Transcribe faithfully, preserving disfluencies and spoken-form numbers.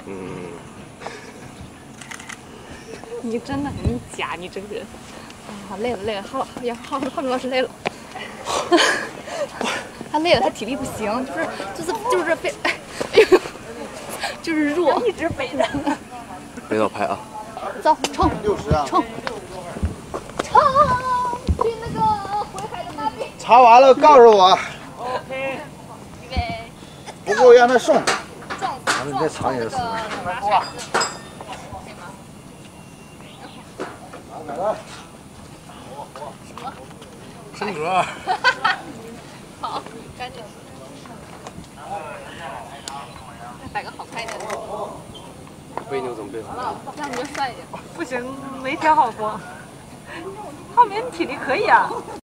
嗯。 你真的很假，你这个人。啊，累了累了，浩也浩浩明老师累了。他累了，他体力不行，就是就是就是被，哎呦，就是弱，一直背着。 领导拍啊！ 走，冲！ 六十啊！ 冲！冲！去那个回海的那边。 查完了告诉我。 OK。预备。 不够让他送。 撞咱们再尝也死。 哇！ 来了。 什么？ 升格。 好，干净。摆个好看一点的。 背牛怎么背好？ 这样你就帅一点。 不行，没调好光。浩明体力可以啊。